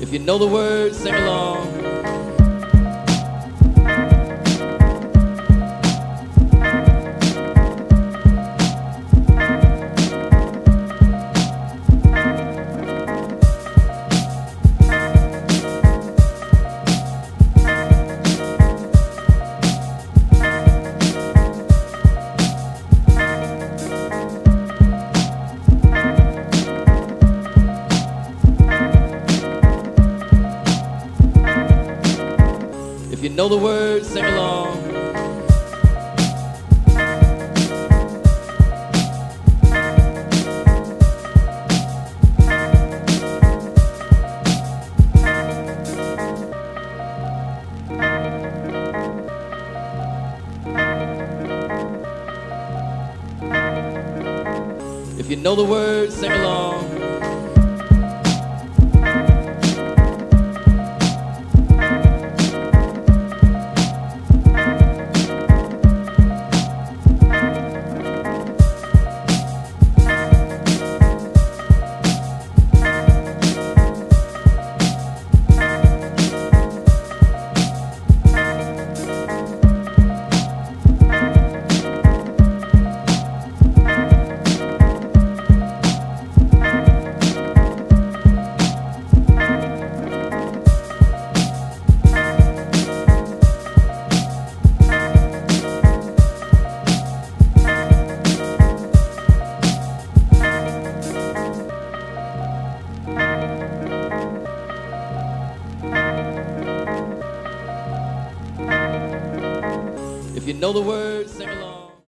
If you know the words, sing along. If you know the words, sing along. If you know the words, sing along. If you know the words, sing along.